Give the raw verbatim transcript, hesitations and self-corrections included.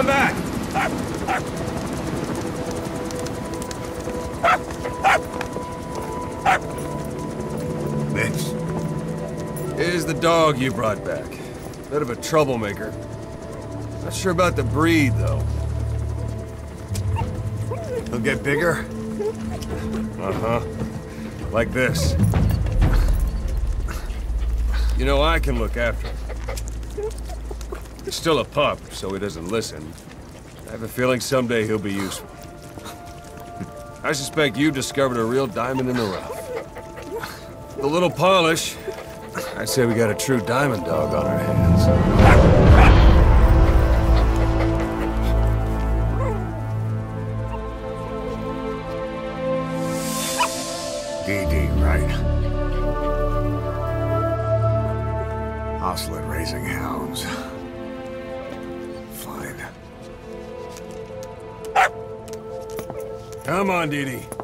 Come back! This. Here's the dog you brought back. Bit of a troublemaker. Not sure about the breed, though. He'll get bigger? Uh-huh. Like this. You know, I can look after him. He's still a pup, so he doesn't listen. I have a feeling someday he'll be useful. I suspect you discovered a real diamond in the rough. With a little polish, I'd say we got a true diamond dog on our hands. Dee Dee, right? Hostile at raising hounds. Fine. Come on, Dee Dee.